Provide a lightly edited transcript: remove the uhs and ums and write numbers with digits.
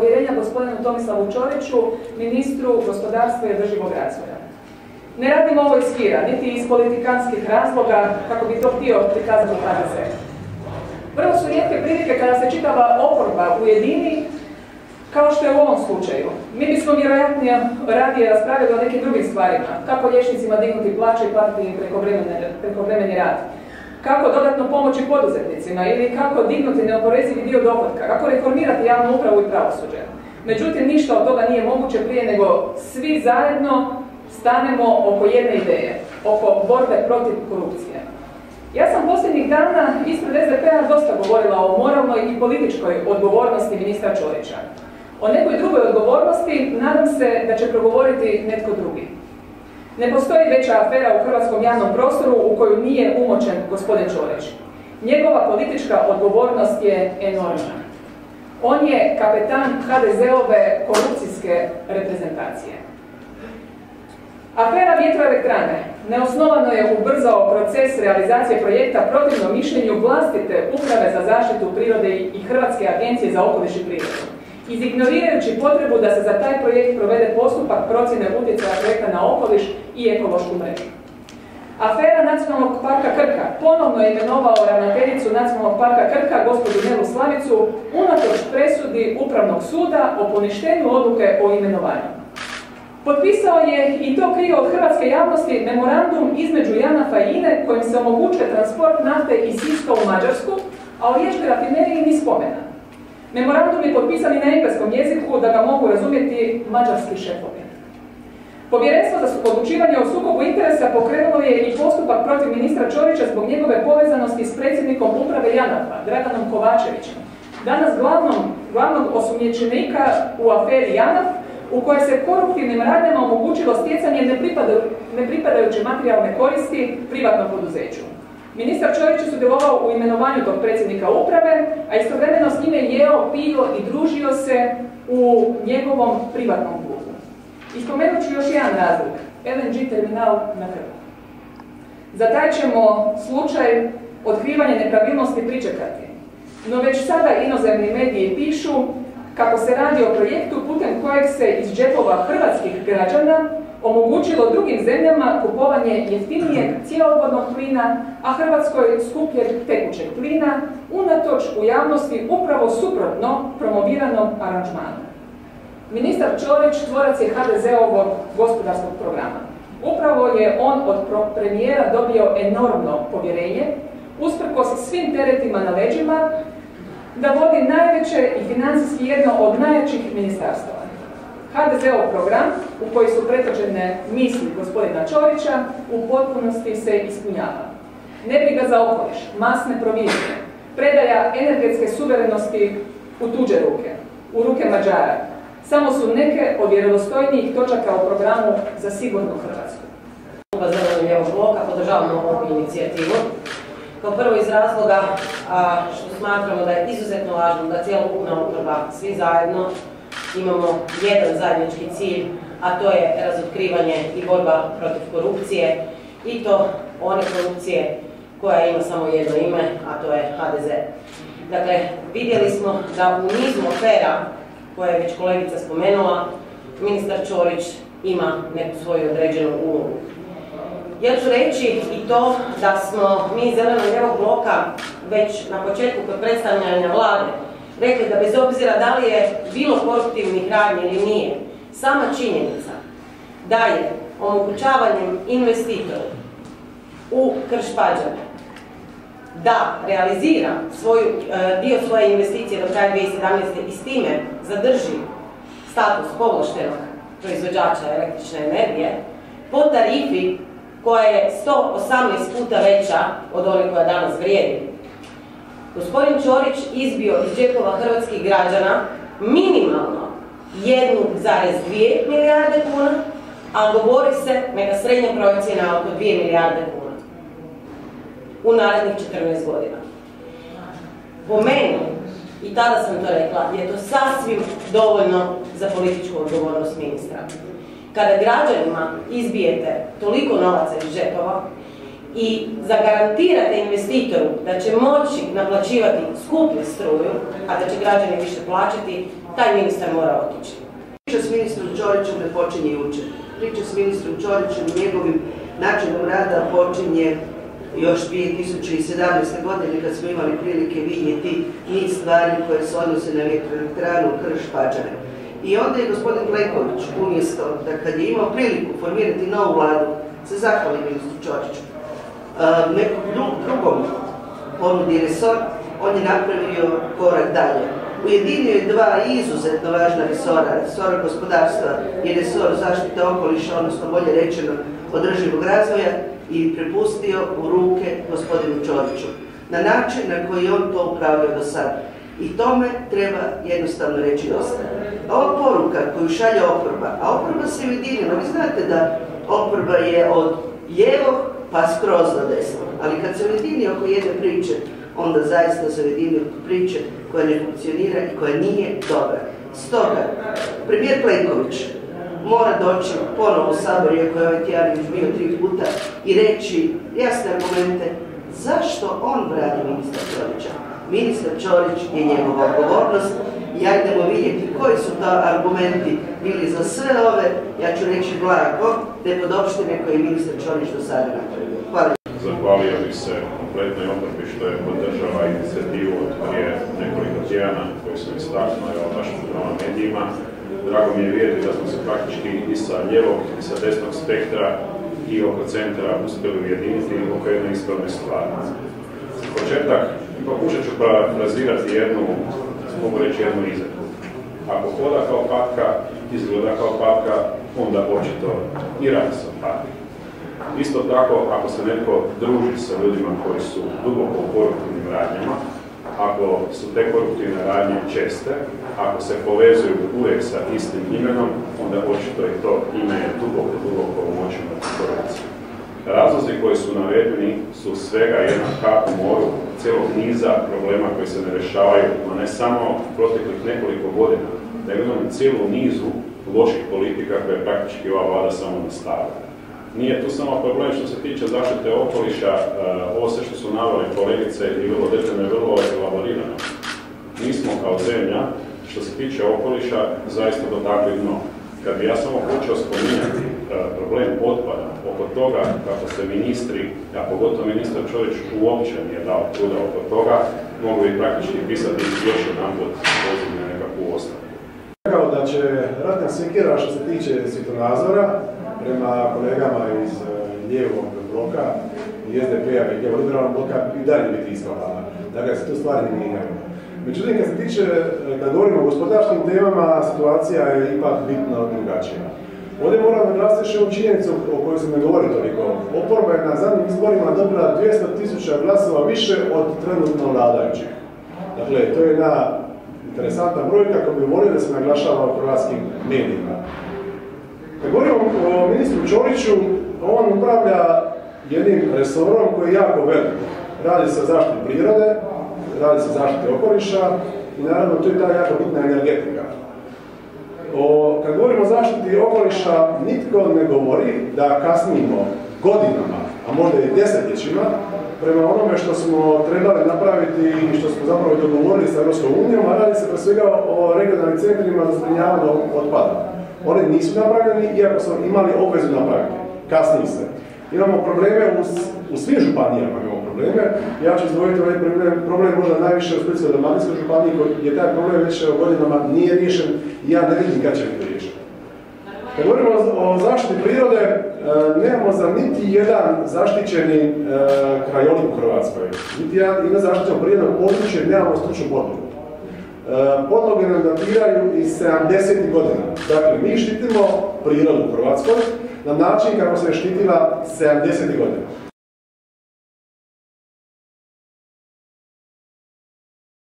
povjerenja gospodinu Tomislavu Ćoriću, ministru gospodarstva i održivog razvoja. Ne radim ovo iz hira, niti iz politikanskih razloga, kako bi to htio prikazati HDZ. Vrlo su rijetke prilike kada se čitava oporba ujedini, kao što je u ovom slučaju. Mi bismo vjerojatnije radije raspravljali o nekim drugim stvarima, kako liječnicima dignuti plaće i platiti im prekovremeni rad, kako dodatno pomoći poduzetnicima ili kako dignuti neoporezivi dio dohotka, kako reformirati javnu upravu i pravosuđe. Međutim, ništa od toga nije moguće prije nego svi zajedno stanemo oko jedne ideje, oko borbe protiv korupcije. Ja sam posljednjih dana ispred SDP-a dosta govorila o moralnoj i političkoj odgovornosti ministra Ćorića. O nekoj drugoj odgovornosti nadam se da će progovoriti netko drugi. Ne postoji veća afera u hrvatskom javnom prostoru u koju nije umočen gospodin Ćorić. Njegova politička odgovornost je enormna. On je kapetan HDZ-ove korupcijske reprezentacije. Afera vjetroelektrane neosnovano je ubrzao proces realizacije projekta protivno mišljenju vlastite Uprave za zaštitu prirode i Hrvatske agencije za okoliš i prirodu, izignorirajući potrebu da se za taj projekt provede postupak procjene utjecaja projekta na okoliš i ekološku mrežu. Afera Nacionalnog parka Krka ponovno je imenovao ravnateljicu Nacionalnog parka Krka, gospođu Mirelu Slavicu, unatoč presudi Upravnog suda o poništenju odluke o imenovanju. Potpisao je, i to krio od hrvatske javnosti, memorandum između JANAF-a i INE kojim se omogućuje transport nafte iz Siska u Mađarsku, a o riječkoj rafineriji ni spomena. Memorandum je potpisan i na engleskom jeziku da ga mogu razumjeti mađarski šefovi. Povjerenstvo za odlučivanje o sukobu interesa pokrenulo je i postupak protiv ministra Ćorića zbog njegove povezanosti s predsjednikom uprave JANAF-a, Draganom Kovačevićem, danas glavnog osumnjičenika u aferi JANAF, u kojoj se koruptivnim radnjama omogućilo stjecanje nepripadajuće materijalne koristi privatnom poduzeću. Ministar Ćorić je sudjelovao u imenovanju tog predsjednika uprave, a istovremeno s njime jeo, pio i družio se u njegovom privatnom klubu. I spomenut ću još jedan razlog, LNG terminal na Krku. Za taj ćemo slučaj otkrivanja nepravilnosti pričekati. No već sada inozemni mediji pišu kako se radi o projektu putem kojeg se iz džepova hrvatskih građana omogućilo drugim zemljama kupovanje jeftinijeg cjevovodnog plina, a Hrvatskoj skupljeg tekućeg plina, unatoč u javnosti upravo suprotno promoviranom aranžmanu. Ministar Ćorić tvorac je HDZ-ovog gospodarskog programa. Upravo je on od premijera dobio enormno povjerenje, usprkos svim teretima na leđima, da vodi najveće i financijski jedno od najjačih ministarstava. HDZ-ov program, u koji su pretočene misli gospodina Ćorića, u potpunosti se ispunjava. Nebriga za okoliš, masne provizije, predaja energetske suverenosti u tuđe ruke, u ruke Mađara, samo su neke od vjerodostojnijih točaka u programu za sigurnu Hrvatsku. Zeleno-lijevog bloka podržavamo ovu inicijativu. Kao prvo iz razloga što smatramo da je izuzetno važno da cjelokupna oporba, svi zajedno, imamo jedan zajednički cilj, a to je razotkrivanje i borba protiv korupcije, i to one korupcije koja ima samo jedno ime, a to je HDZ. Dakle, vidjeli smo da u nizu afera, koje je već kolegica spomenula, ministar Ćorić ima neku svoju određenu ulogu. Ja ću reći i to da smo mi iz Zeleno-lijevog bloka već na početku kod predstavljanja vlade rekli da bez obzira da li je bilo koruptivnih radnji ili nije, sama činjenica da je omogućavanjem investitoru u Krš-Pađene da realizira dio svoje investicije do kraja 2017. i s time zadrži status povlaštenog proizvođača električne energije po tarifi koja je 118 puta veća od one koja danas vrijedi. Gospodin Ćorić izbio iz džepova hrvatskih građana minimalno 1,2 milijarde kuna, a govori se neka srednja procjena oko 2 milijarde kuna u narednih 14 godina. Po meni, i tada sam to rekla, je to sasvim dovoljno za političku odgovornost ministra. Kada građanima izbijete toliko novaca iz džepova i zagarantirate investitoru da će moći naplaćivati skuplju struju, a da će građani više plaćati, taj ministar mora otići. Priča s ministrom Ćorićem ne počinje jučer. Priča s ministrom Ćorićem i njegovim načinom rada počinje još 2017. godine kad smo imali prilike vidjeti niz stvari koje se odnose na vjetroelektranu Krš-Pađene. I onda je gospodin Plenković umjesto da kad je imao priliku formirati novu vladu se zahvali ministru Ćoriću. Nekom drugom ponudi resor, on je napravio korak dalje. Ujedinio je dva izuzetno važna resora, resor gospodarstva i resor zaštite okoliša, odnosno bolje rečeno održivog razvoja, i prepustio u ruke gospodinu Ćoriću na način na koji je on to upravljao do sada. I tome treba jednostavno reći dosta. Ova poruka koju šalje oporba, a oporba se ujedinila, vi znate da oporba je od lijevog pa skroz do desnog, ali kad se ujedini oko jedne priče, onda zaista se ujedini oko priče koja ne funkcionira i koja nije dobra. Stoga, premijer Plenković mora doći ponovo u Sabor, iako je ovaj tjedan bio 3 puta, i reći jasne argumente zašto on brani ministra Ćorića. Ministar Ćorić je njegova odgovornost i ajdemo vidjeti koji su to argumenti bili za sve ove, ja ću reći blago, nepodopštine koje je ministar Ćorić do sada napravio. Hvala. Zahvalio bih se kompletnoj oporbi što je podržala inicijativu od prije nekoliko tjedana koju sam istaknuo baš prema medijima. Drago mi je vidjeti da smo se praktički i sa lijevog i sa desnog spektra i oko centra uspjeli ujediniti oko jedne ispravne stvari. Za početak pokušat ću parafrazirati mogu reći jednu izreku. Ako hoda kao patka, izgleda kao patka, onda očito i radi sa patkom. Isto tako, ako se netko druži sa ljudima koji su duboko u koruptivnim radnjama, ako su te koruptivne radnje česte, ako se povezuju uvijek sa istim imenom, onda očito i to ime je duboko umočeno u korupciju. Razlozi koji su navedeni su svega jedna kap u moru cijelog niza problema koji se ne rješavaju, no ne samo proteklih nekoliko godina, nego imamo cijelu nizu loših politika koje praktički ova vlada samo nastavlja. Nije tu samo problem što se tiče zaštite okoliša, ovo sve što su naveli kolegice i vrlo detaljno je vrlo elaborirano. Mi smo kao zemlja, što se tiče okoliša, zaista dotakli dno. Kad bi ja samo počeo spominjati problem otpada, oko toga kako se ministri, a pogotovo ministar Ćorić uopće nije dao truda oko toga, mogu bi praktički pisati još jedan put poziv nekakvu ostavku. Rekao da će ratna sekira što se tiče svjetonazora prema kolegama iz lijevog bloka i SDP-a i lijevo-liberalnog bloka i dalje biti ispravljena. Dakle, se tu stvari ne mijenjaju. Međutim, kad govorimo o gospodarskim temama, situacija je ipak bitno drugačija. Ovdje moram naglasiti još ovu činjenicu o kojoj se ne govori toliko. Oporba je na zadnjim izborima dobila 200.000 glasova više od trenutno vladajućih. Dakle, to je jedna interesantna brojka kako bi volio da se naglašava u hrvatskim medijima. Kad govorimo o ministru Ćoriću, on upravlja jednim resorom koji je jako velik. Radi se o zaštiti prirode, radi se o zaštiti okoliša i naravno tu je ta jako bitna energetika. Kad govorimo o zaštiti okoliša, nitko ne govori da kasnimo godinama, a možda i desetljećima, prema onome što smo trebali napraviti i što smo zapravo dogovorili sa Europskom unijom, a radi se pre svega o regionalnim centrima za zbrinjavanje otpada. Oni nisu napravljeni, iako smo imali obvezu napraviti. Kasnije se. Imamo probleme u svim županijama, imamo probleme. Ja ću izdvojiti ovaj problem možda najviše u Splitsko-dalmatinskoj županiji, gdje taj problem već godinama nije riješen i ja ne vidim kad će biti riješen. Kad govorimo o zaštiti prirode, nemamo za niti jedan zaštićeni krajolik u Hrvatskoj. Niti jedno zaštićeno prirodno područje nemamo stručnu podlogu. Podloge nam datiraju iz 70. godina. Dakle, mi štitimo prirodu u Hrvatskoj na način kako se je štitila 70. godina.